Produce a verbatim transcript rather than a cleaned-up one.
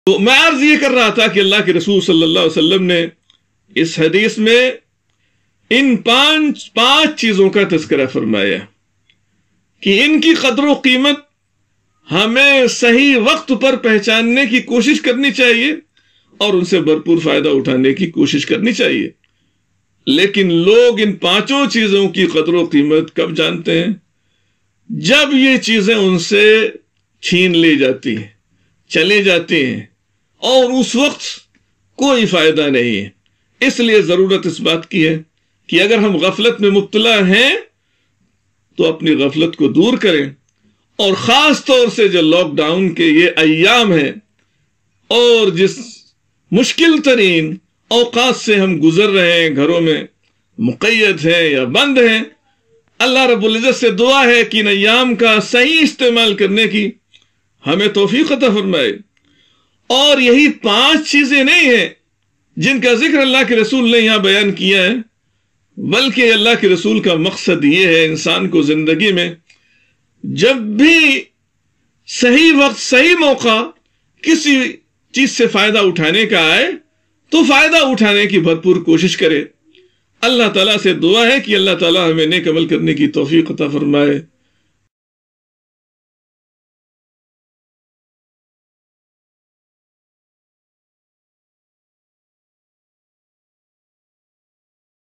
تو میں عرض یہ کر رہا تھا کہ اللہ کے رسول صلی اللہ علیہ وسلم نے اس حدیث میں ان پانچ پانچ چیزوں کا تذکرہ فرمایا کہ ان کی قدر و قیمت ہمیں صحیح وقت پر پہچاننے کی کوشش کرنی چاہیے اور ان سے بھرپور فائدہ اٹھانے کی کوشش کرنی چاہیے. لیکن لوگ ان پانچوں چیزوں کی قدر و قیمت کب جانتے ہیں؟ جب یہ چیزیں ان سے چھین لی جاتی ہیں، چلی جاتی ہیں اور اس وقت کوئی فائدہ نہیں ہے. اس لیے ضرورت اس بات کی ہے کہ اگر ہم غفلت میں مبتلا ہیں تو اپنی غفلت کو دور کریں، اور خاص طور سے جو لاک ڈاؤن کے یہ ایام ہیں اور جس مشکل ترین اوقات سے ہم گزر رہے ہیں، گھروں میں مقید ہیں یا بند ہیں، اللہ رب العزت سے دعا ہے کہ ان ایام کا صحیح استعمال کرنے کی ہمیں توفیق عطا فرمائے. اور یہی پانچ چیزیں نہیں ہیں جن کا ذکر اللہ کے رسول نے یہاں بیان کیا ہے، بلکہ اللہ کے رسول کا مقصد یہ ہے انسان کو زندگی میں جب بھی صحیح وقت صحیح موقع کسی چیز سے فائدہ اٹھانے کا آئے تو فائدہ اٹھانے کی بھرپور کوشش کرے. اللہ تعالیٰ سے دعا ہے کہ اللہ تعالیٰ ہمیں نیک عمل کرنے کی توفیق عطا فرمائے.